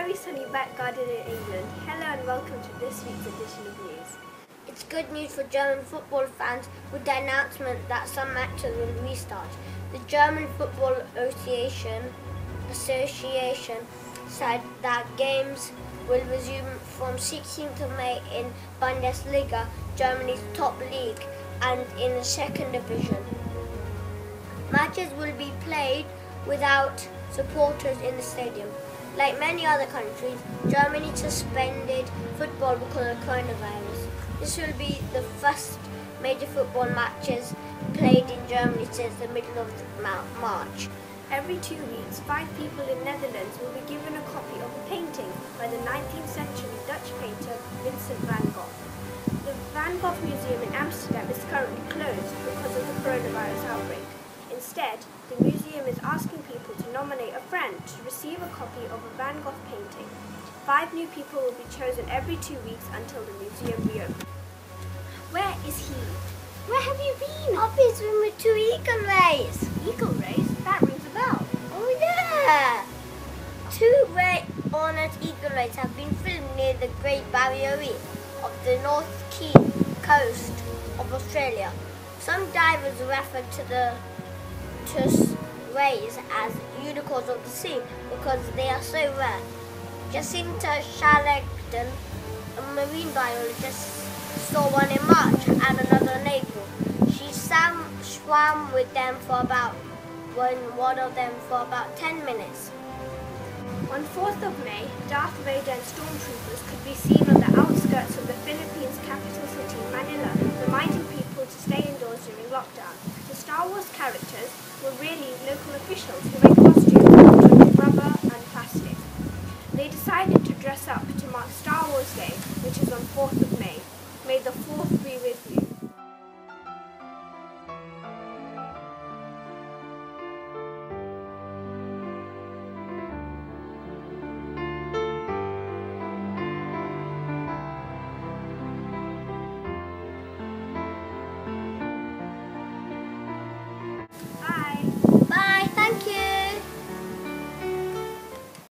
very sunny back garden in England. Hello and welcome to this week's edition of news. It's good news for German football fans with the announcement that some matches will restart. The German Football Association said that games will resume from 16th of May in Bundesliga, Germany's top league, and in the second division. Matches will be played without supporters in the stadium. Like many other countries, Germany suspended football because of coronavirus. This will be the first major football matches played in Germany since the middle of March. Every 2 weeks, 5 people in Netherlands will be given a copy of a painting by the 19th century Dutch painter Vincent van Gogh. The Van Gogh Museum in Amsterdam is currently closed because of the coronavirus outbreak. Instead, the museum is asking people to nominate a friend to receive a copy of a Van Gogh painting. 5 new people will be chosen every 2 weeks until the museum reopens. Where is he? Where have you been? I've been swimming with 2 eagle rays. Eagle rays? That rings a bell. Oh yeah! 2 ray-honoured eagle rays have been filmed near the Great Barrier Reef of the North coast of Australia. Some divers refer to the rays as unicorns of the sea because they are so rare. Jacinta Shalagden, a marine biologist, saw one in March and another in April. She swam with them for about 10 minutes. On 4th of May, Darth Vader and stormtroopers could be seen on the outskirts of the Philippines' capital city, Manila, reminding people to stay indoors during lockdown. The Star Wars characters were really local officials who made costumes out of rubber and plastic. They decided to dress up to mark Star Wars Day, which is on 4th of May. May the 4th be with you.